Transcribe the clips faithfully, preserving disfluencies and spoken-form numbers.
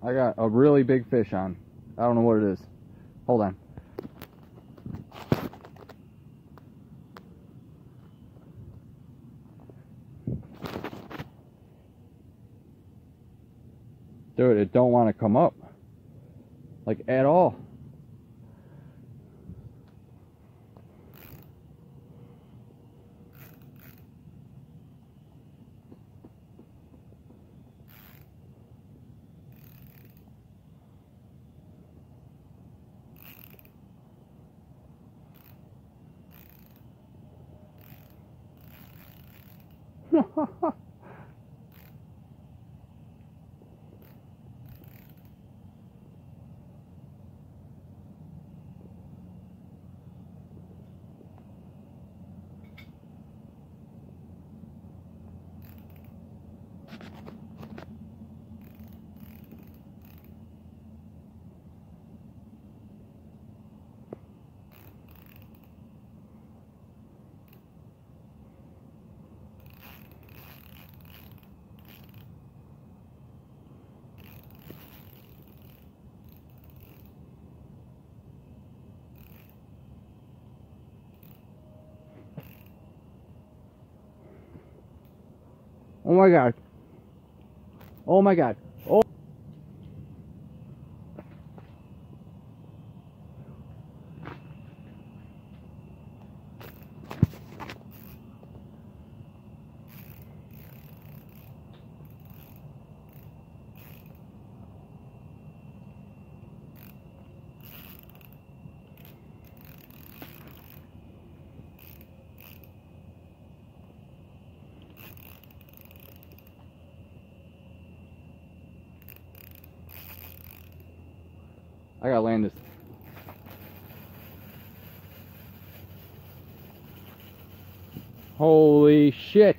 I got a really big fish on. I don't know what it is. Hold on. Dude, it don't want to come up. Like, at all. Oh my god. Oh my god. Oh. I gotta land this. Holy shit.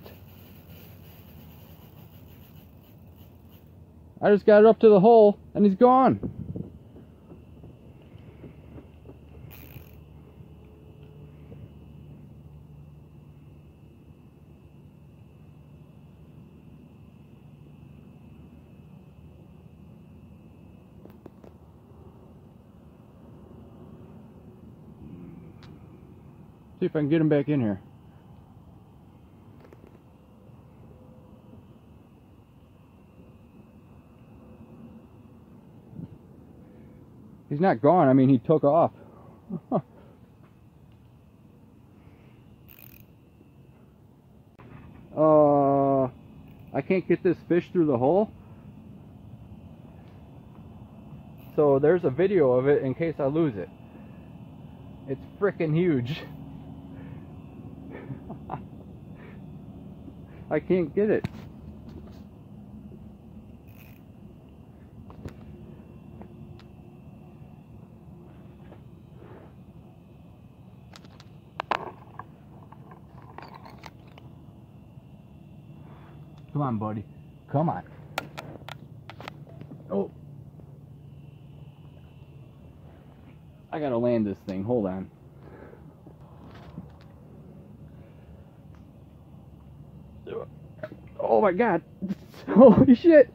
I just got it up to the hole and he's gone. See if I can get him back in here. He's not gone. I mean, he took off. uh, I can't get this fish through the hole. So there's a video of it in case I lose it. It's freaking huge. I can't get it. Come on, buddy. Come on. Oh. I gotta land this thing. Hold on. Oh my god. Holy shit.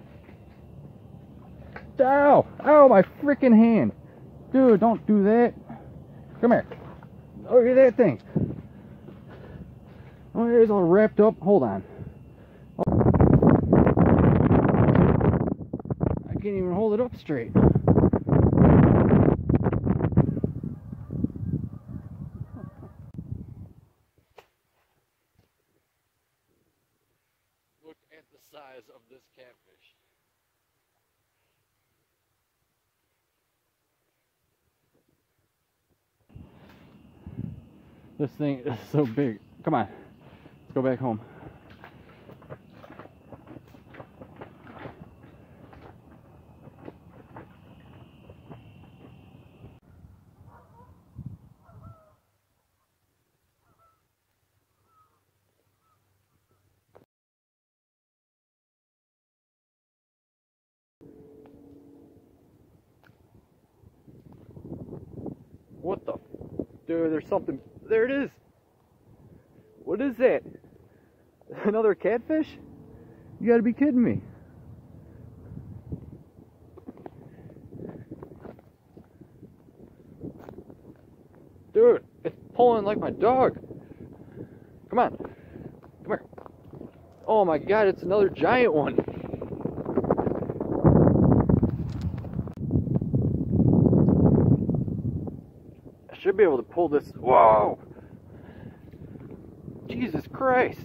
Ow. Ow, my freaking hand. Dude, don't do that. Come here. Look at that thing. Oh, it's all wrapped up. Hold on. I can't even hold it up straight. Look at the size of this catfish. This thing is so big. Come on, let's go back home. What the? Dude, there's something. There it is. What is that? Another catfish? You gotta be kidding me. pulling like my dog. Come on. Come here. Oh my god, it's another giant one. I should be able to pull this. Whoa! Jesus Christ.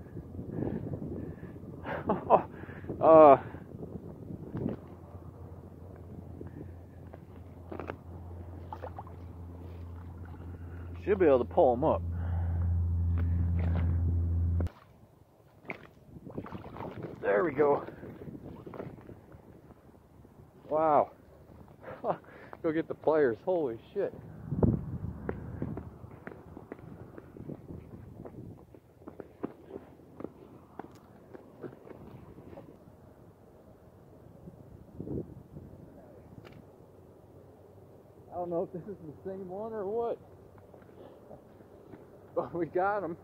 uh... Should be able to pull them up. There we go. Wow. Go get the pliers. Holy shit. I don't know if this is the same one or what. But we got him.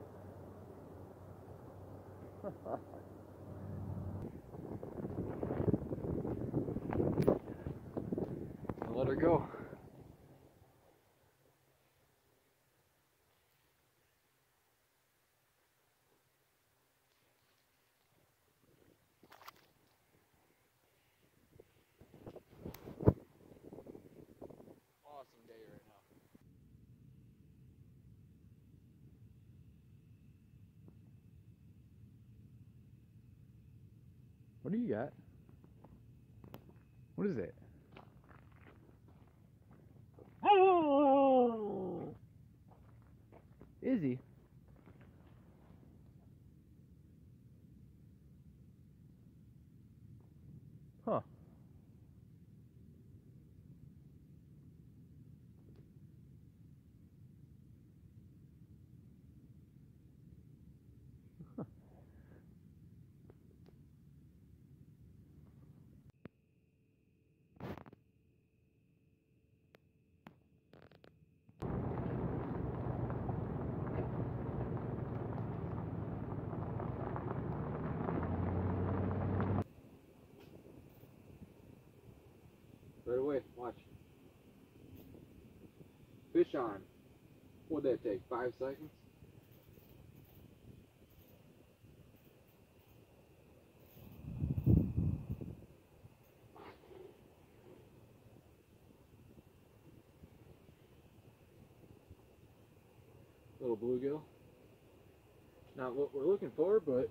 Let her go. Awesome day right now. What do you got? What is it? Oh! Is he? Huh. Right away, watch. Fish on. What'd that take? Five seconds? Little bluegill. Not what we're looking for, but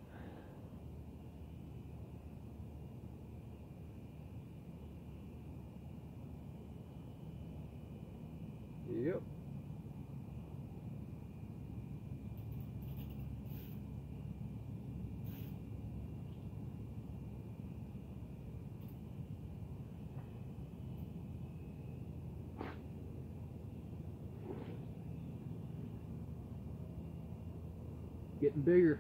yep. Getting bigger.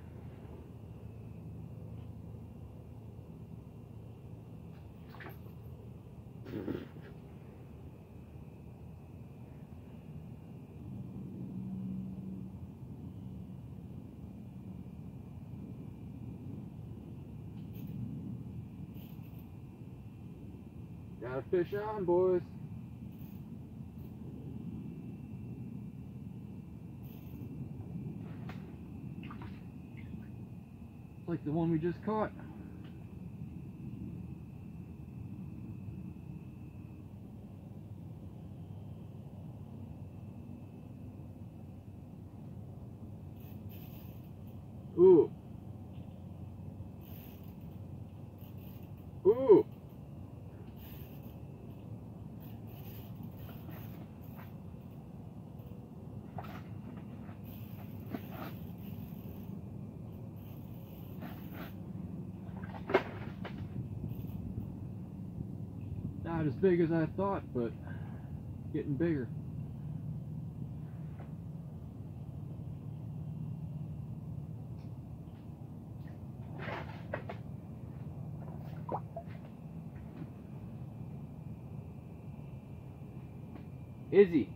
Got a fish on, boys. Like the one we just caught. Ooh. Ooh. Not as big as I thought, but getting bigger. Is he?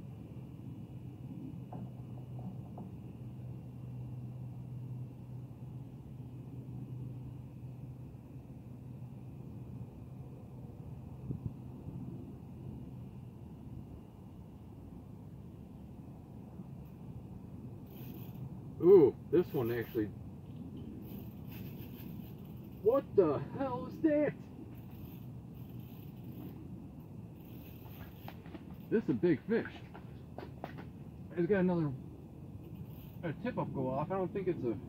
Ooh, this one actually. What the hell is that? This is a big fish. It's got another a tip up go off. I don't think it's a.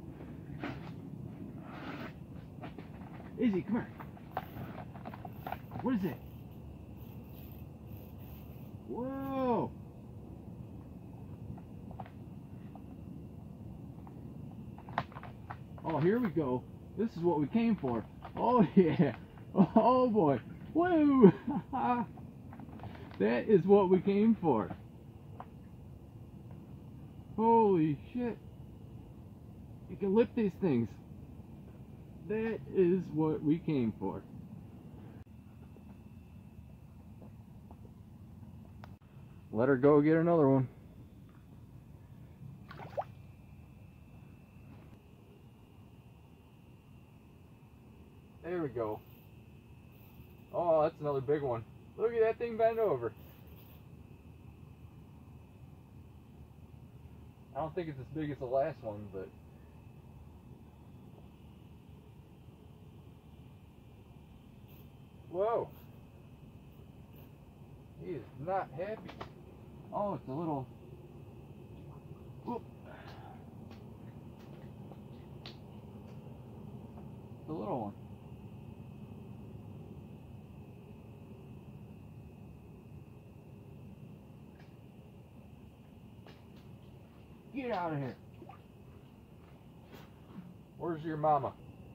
Izzy, come here. What is it? Whoa! Oh, here we go. This is what we came for. Oh yeah. Oh boy. Woo! That is what we came for. Holy shit. You can lift these things. That is what we came for. Let her go get another one. There we go. Oh, that's another big one. Look at that thing bend over. I don't think it's as big as the last one, but whoa. He is not happy. Oh, it's a little. Whoop. It's a little one. Get out of here. Where's your mama?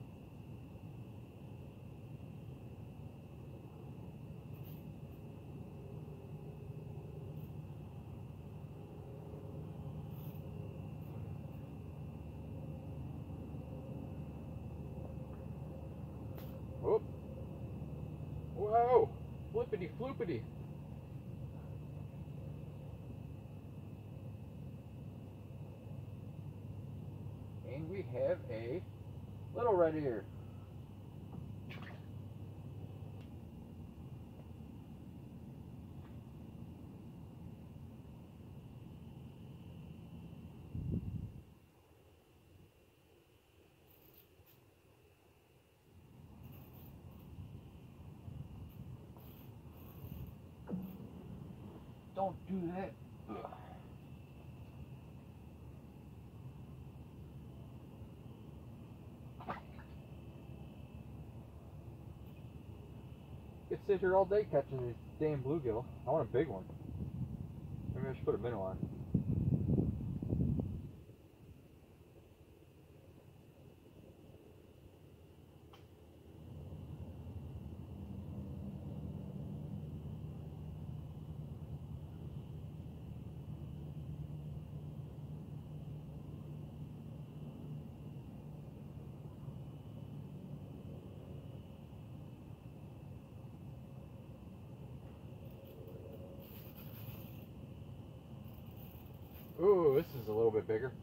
Whoop. Whoa. Flippity floopity. And we have a little red ear. Don't do that. Ugh. I could sit here all day catching these damn bluegill. I want a big one. Maybe I should put a minnow on. Ooh, this is a little bit bigger.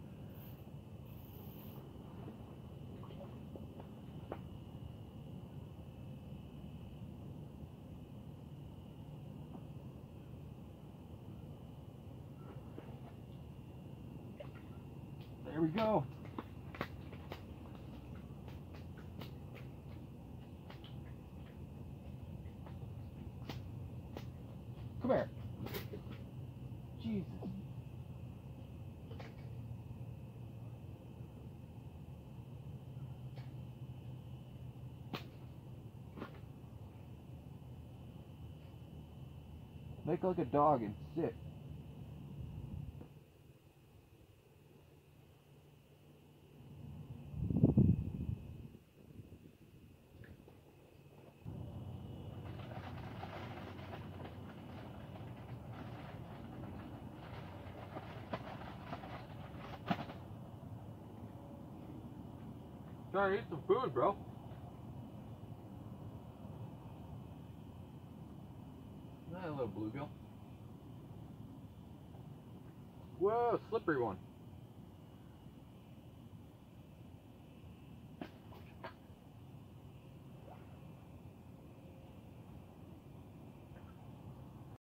There we go. Come here. Jesus. Make like a dog and sit. Trying to eat some food, bro. That little bluegill. Whoa, slippery one.